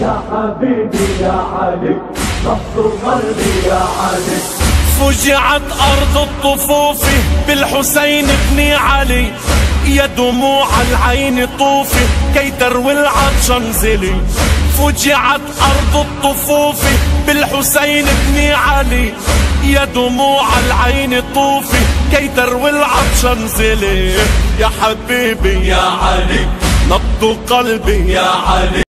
يا حبيبي يا علي، نبض قلبي يا علي. فجعت أرض الطفوف بالحسين بن علي، يا دموع العين طوفي كي تروي العطش انزلي. فجعت أرض الطفوف بالحسين بن علي، يا دموع العين طوفي كي تروي العطش انزلي. يا حبيبي يا علي، نبض قلبي يا علي.